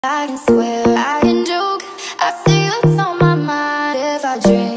I can swear, I can joke. I see what's on my mind if I dream.